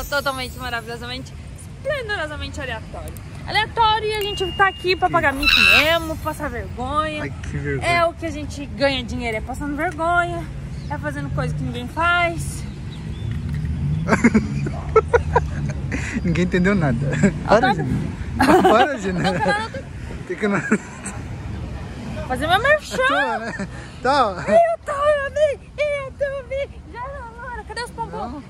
totalmente, maravilhosamente, esplendorosamente aleatório. Aleatório e a gente tá aqui pra pagar mico mesmo, passar vergonha. Ai, que vergonha. É o que a gente ganha dinheiro, é passando vergonha, é fazendo coisa que ninguém faz. Ninguém entendeu nada. Para, Gina. Para, Gina. Tem que não... Fazer meu merchan. Né? Tá. YouTube. Já namora. Cadê os pompons?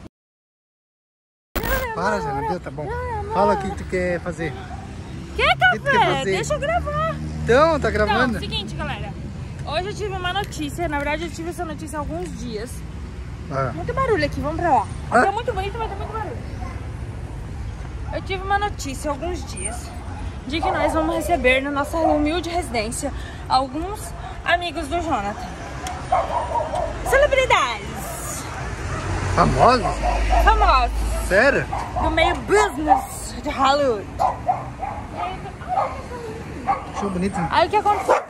Para, Gina. Deu, tá bom. Fala o que tu quer fazer. Que café? Deixa eu gravar. Então, tá gravando? Então, seguinte, galera. Hoje eu tive uma notícia. Na verdade, eu tive essa notícia há alguns dias. Muito barulho aqui, vamos pra lá. É muito bonito, mas tem muito barulho. Eu tive uma notícia há alguns dias de que nós vamos receber na nossa humilde residência alguns amigos do Jonathan. Celebridades. Famosos? Famosos. Sério? Do meio business de Hollywood. Show bonito, hein? Aí o que aconteceu?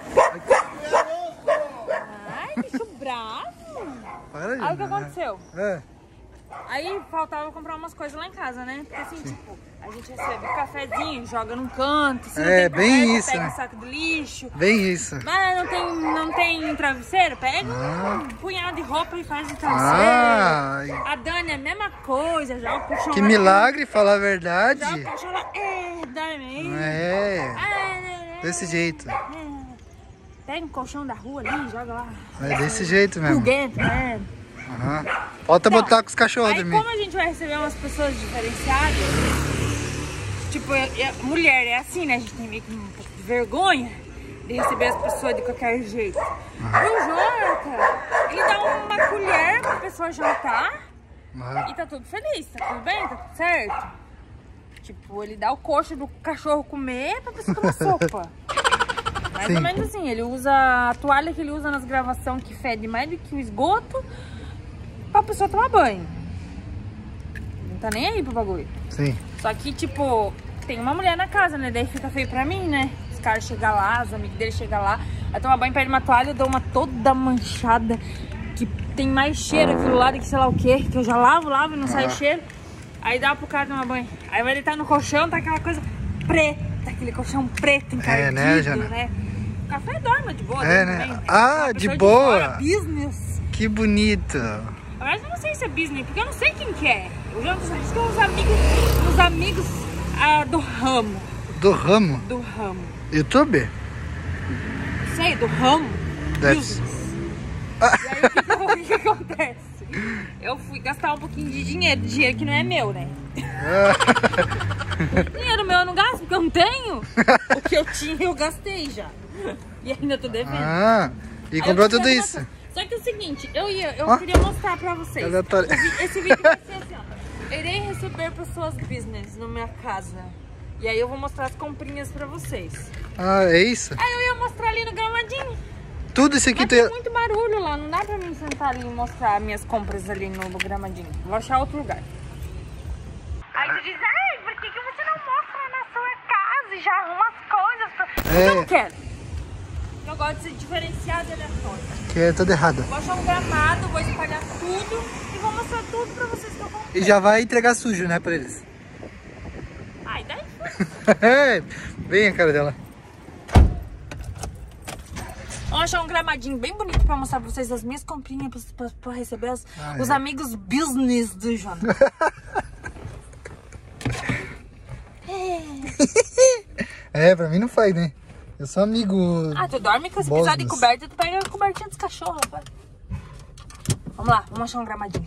Ai, bicho bravo. Para, Gina. Aí o que aconteceu? É. Aí faltava comprar umas coisas lá em casa, né? Porque assim, tipo, a gente recebe cafezinho, joga num canto, se não tem bem conversa, isso, pega né? um saco de lixo. Bem isso. Mas não tem travesseiro, pega um punhado de roupa e faz o travesseiro. Ai, A Dani é a mesma coisa, joga o colchão que lá. milagre, falar a verdade. Joga o colchão lá, Dani. É, desse jeito. Pega um colchão da rua ali, joga lá. É desse jeito mesmo. Por dentro, né? Uhum. Falta botar com os cachorros Aí dormir. como a gente vai receber umas pessoas diferenciadas, tipo, mulher é assim, né? A gente tem meio que um pouco de vergonha de receber as pessoas de qualquer jeito. O Jonathan, ele dá uma colher pra pessoa jantar e tá tudo feliz, tá tudo bem, tá tudo certo. Tipo, ele dá o coxo do cachorro comer pra pessoa tomar sopa. Mais ou menos assim, ele usa a toalha que ele usa nas gravações que fede mais do que o esgoto pra pessoa tomar banho. Não tá nem aí pro bagulho. Sim. Só que, tipo, tem uma mulher na casa, né? Daí fica feio pra mim, né? Os caras chegam lá, os amigos dele chegam lá, aí tomar banho, perde uma toalha, eu dou uma toda manchada, que tem mais cheiro aquilo lá do que sei lá o que eu já lavo e não sai cheiro. Aí dá pro cara tomar banho. Aí vai deitar no colchão, tá aquela coisa preta, aquele colchão preto encardido, né, Jana? né? O café dorme de boa, né? Também. Ah, de boa. Fora, business. Que bonito. Mas eu não sei se é business, porque eu não sei quem que é. Eu já disse que é uns amigos do ramo. Do ramo? Do ramo. YouTube? Sei, do ramo. Deve. Business. E aí, o que acontece? Eu fui gastar um pouquinho de dinheiro que não é meu, né? Dinheiro meu eu não gasto, porque eu não tenho. O que eu tinha eu gastei já. E ainda tô devendo. E comprou tudo isso. Só que é o seguinte, eu queria mostrar pra vocês. Esse vídeo vai ser assim, ó. Irei receber pessoas business na minha casa. E aí eu vou mostrar as comprinhas pra vocês. É isso? Aí eu ia mostrar ali no gramadinho. Tudo isso aqui Mas tem muito barulho lá, não dá pra mim sentar ali e mostrar minhas compras ali no gramadinho. Vou achar outro lugar. Aí tu diz, ai, por que você não mostra na sua casa e já arruma as coisas? Eu não quero. Eu gosto de ser diferenciado e aleatório. Que é tudo errado. Vou achar um gramado, vou espalhar tudo e vou mostrar tudo pra vocês que eu comprei. E já vai entregar sujo, né, pra eles? Ai, daí Vem a cara dela. Vou achar um gramadinho bem bonito pra mostrar pra vocês as minhas comprinhas pra receber os amigos business do Jonathan. Pra mim não faz, né? Eu sou amigo. Tu dorme com esse episódio de coberta, tu pega a cobertinha dos cachorros, rapaz. Vamos lá, vamos achar um gramadinho.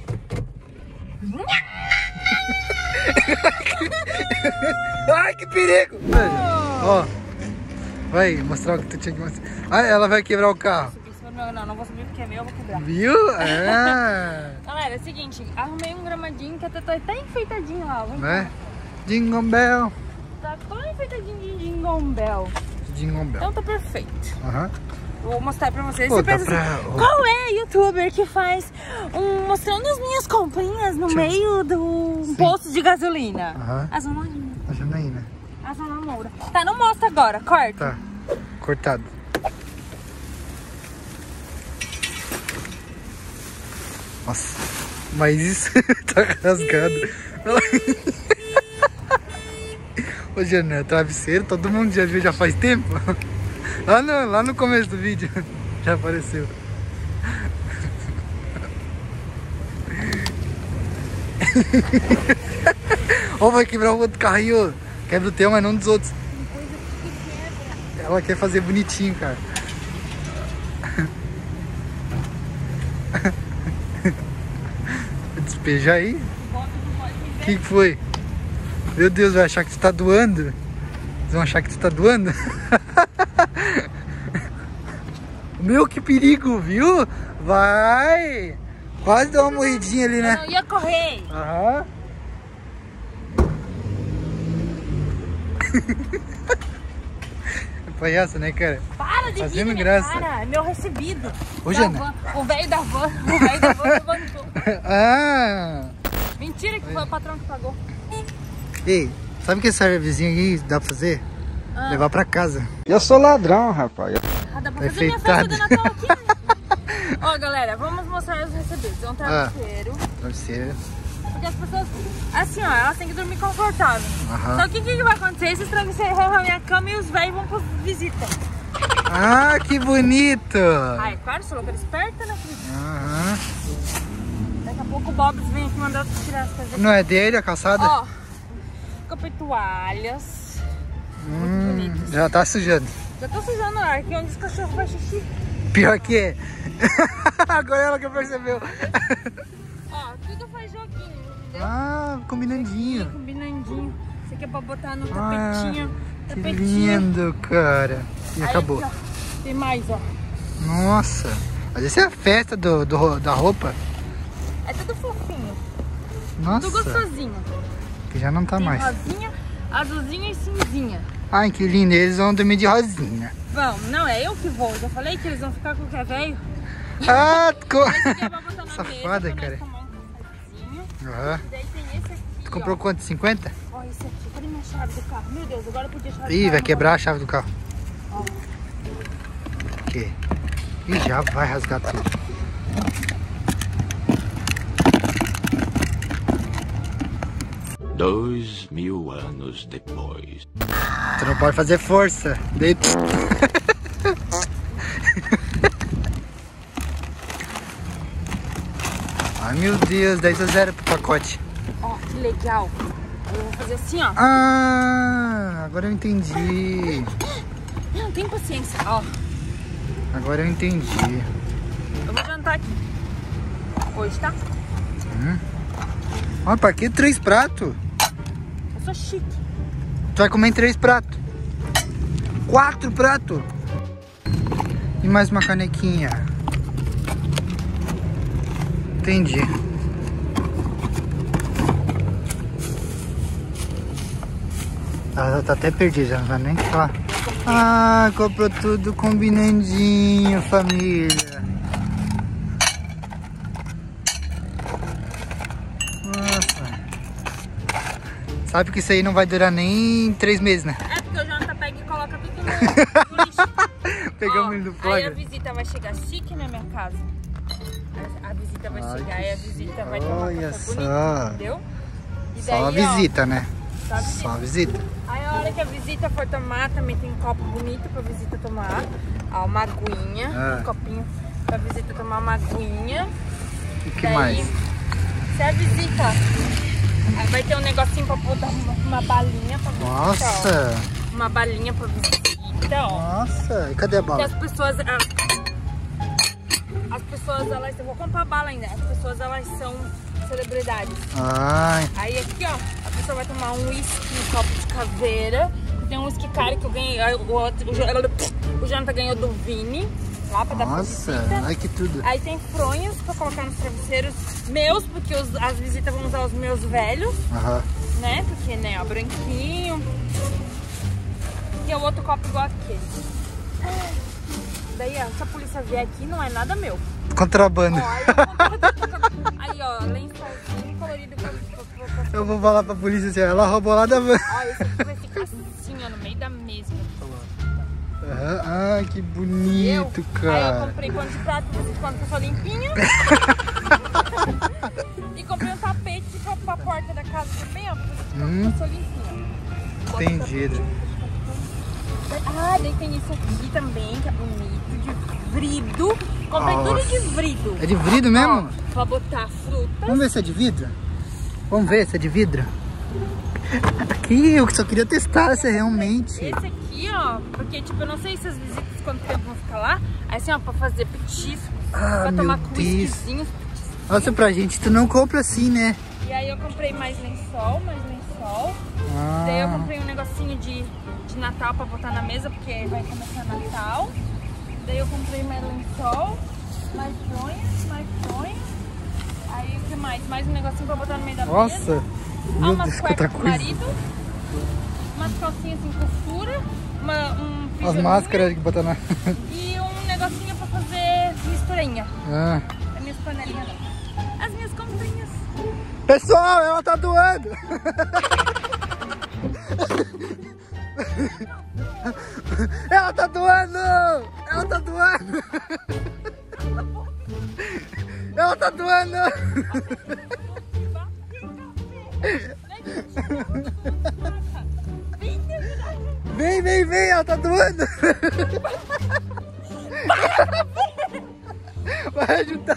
Ai, que perigo! Ó, vai mostrar o que tu tinha que mostrar. Ela vai quebrar o carro. Não vou subir porque é meu, eu vou quebrar. Viu? Galera, é o seguinte, arrumei um gramadinho que até tá enfeitadinho lá. Né? Jingle Bell. Tá todo enfeitadinho de Jingle Bell. Jingle Bell. Então tá perfeito. Aham. Vou mostrar pra vocês. Pô, Você pensa assim, qual é youtuber que faz mostrando as minhas comprinhas no meio do posto de gasolina? A Janaína. A Janaína. A Zona Moura. Tá, não mostra agora, corta. Tá, cortado. Nossa, mas isso tá rasgado. Ô, Jana, travesseiro, todo mundo já viu já faz tempo. Lá no começo do vídeo já apareceu. Ó, vai quebrar o outro carrinho. Quebra o teu, mas não dos outros. Ela quer fazer bonitinho, cara. Despejar aí? O que foi? Meu Deus, vai achar que tu tá doando. Eles vão achar que tu tá doando. Meu, que perigo, viu? Vai! Quase deu uma morridinha ali, né? Eu não ia correr. Aham. Foi essa, né, cara? Para de Fazendo rir, graça. cara. É meu recebido. Ô, Da Jana. van. O velho da van levantou. Ah! Mentira que foi o patrão que pagou. Ei, sabe o que essa vizinha aí dá pra fazer? Ah. Levar pra casa. Eu sou ladrão, rapaz. Ah, dá pra fazer minha Enfeitado. festa de Natal aqui. Ó, galera, vamos mostrar os recebidos. É um travesseiro. Travesseiro. Porque as pessoas, assim, ó, elas têm que dormir confortável. Aham. Só que o que vai acontecer? Esses travesseiros vão pra minha cama e os velhos vão pra visita. Ah, que bonito! Ai, claro, sou louca esperta, né, filho? Aham. Daqui a pouco o Bobs vem aqui mandar eu tirar as coisas. Não é dele a calçada? Ó, toalhas. Muito bonitas. Já tá sujando. Já tô sujando a aqui onde os cachorros fazem xixi. Pior que é. Agora ela que percebeu. Ó, tudo faz joguinho, entendeu? Ah, combinandinho. Combinandinho. Isso aqui é pra botar no Ah, tapetinho. Que tapetinho. lindo, cara. E Aí acabou. aqui, ó, tem mais, ó. Nossa. Mas essa é a festa da roupa. É tudo fofinho. Nossa. Tudo gostosinho. Que já não tá Tem mais. rosinha, azulzinha e cinzinha. Ai, que lindo. Eles vão dormir de rosinha. Vão, não, é eu que vou. Já falei que eles vão ficar com o que é velho. Ah, Esse aqui é pra botar na Safada, mesa, pra cara. nós tomar um cafezinho. Aham. E daí tem esse aqui, Tu comprou ó. quanto? 50? Ó, esse aqui. Cadê minha chave do carro? Meu Deus, agora eu podia chave do Ih, carro. vai quebrar a chave do carro. Ó. O quê? Ih, já vai rasgar tudo. Dois 1000 anos depois. Tu não pode fazer força. Daí... Ai, meu Deus, 10-0 pro pacote. Ó, que legal. Eu vou fazer assim, ó. Ah, agora eu entendi. Não, tem paciência. Ó, Agora eu entendi. eu vou jantar aqui. Hoje, tá? Ó, pra que 3 pratos? Eu sou chique. Tu vai comer em 3 pratos. 4 pratos. E mais uma canequinha. Entendi. Ela tá até perdida, não vai nem falar. Ah, comprou tudo combinandinho, família. Nossa. Sabe que isso aí não vai durar nem 3 meses, né? É porque o Jonathan pega e coloca tudo no lixo. Pegamos Ó, ele do aí a flagra. visita vai chegar chique na minha casa. A visita vai Ai, chegar que e a visita vai tomar olha café só. bonito, entendeu? E Só a daí, ó, visita, né? só a visita. Só a visita. Aí a hora que a visita for tomar, também tem um copo bonito pra visita tomar. Ó, uma aguinha, Ah. um copinho pra visita tomar uma aguinha. E o que Daí, mais? se a visita, aí vai ter um negocinho pra botar uma balinha pra visita. Nossa! Ó. Uma balinha pra visita, ó. Nossa! E cadê a Porque bala? as pessoas, elas, eu vou comprar bala ainda. As pessoas, elas são celebridades. Ai, Aí aqui, ó, a pessoa vai tomar um uísque, um copo de caveira. Tem um uísque caro que eu ganhei, aí o Jonathan ganhou do Vini, lá pra dar pra nossa! visita. Ai, que tudo! Aí tem fronhas pra colocar nos travesseiros meus, porque as visitas vão usar os meus velhos, Aham. né? Porque, né, ó, branquinho. E o outro copo igual aquele. Daí, ó, se a polícia vier aqui, não é nada meu. Contrabando. Ó, aí eu compro... Aí, ó, lençolzinho colorido pra... Eu vou falar pra polícia assim, ela roubou lá da van. Ó, esse aqui vai ficar assim, ó, no meio da mesa. Aham. Ai, que bonito, Aí eu cara. comprei pano de prato, quando eu sou limpinha. E comprei um tapete pra pra porta da casa também, ó. Pra fazer limpinha. Entendido. Ah, daí tem isso aqui também, que é bonito, de vidro. Comprei tudo de vidro. É de vidro mesmo? Ó, pra botar fruta. Vamos ver se é de vidro? Vamos ver se é de vidro? Aqui, eu só queria testar se é realmente. Esse aqui, ó, porque tipo, eu não sei se as visitas quanto tempo vão ficar lá. Aí assim, ó, pra fazer petiscos, pra tomar com whiskyzinhos. Nossa, pra gente, tu não compra assim, né? E aí eu comprei mais lençol. Daí eu comprei um negocinho de Natal pra botar na mesa, porque vai começar Natal. Daí eu comprei mais lençol, mais fronha. Aí o que mais? Mais um negocinho pra botar no meio da mesa. Nossa! Meu Umas Deus, cuecas pro coisa. marido, umas calcinhas em costura, um As pijaminha máscaras que botar na... e um negocinho pra fazer misturinha. As minhas panelinhas, as minhas comprinhas. Pessoal, ela tá doando! Ela tá doando! Ela tá doando! Ela tá doando! Vem, ela tá doando! Vai ajudar!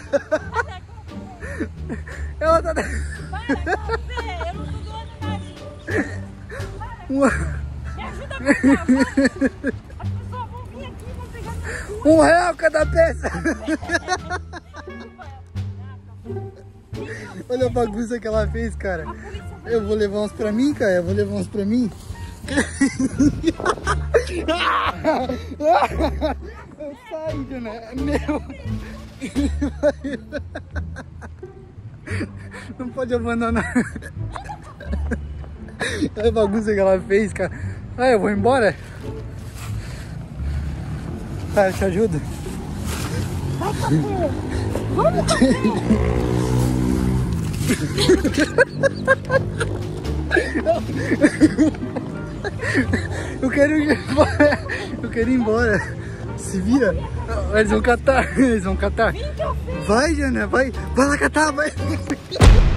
Ela tá... Eu não tô doando nada. Me ajuda a pegar, as pessoas vão vir aqui e vão pegar meu R$1 cada peça! Olha a bagunça que ela fez, cara. Eu vou levar uns pra mim, cara. Sai, Jana. É meu. Não pode abandonar. Olha a bagunça que ela fez, cara. Ah, eu vou embora? Tá, eu te ajudo. Eu quero ir embora. Eu quero ir embora. Se vira. Eles vão catar. Vai, Jana, vai. Vai lá catar, vai.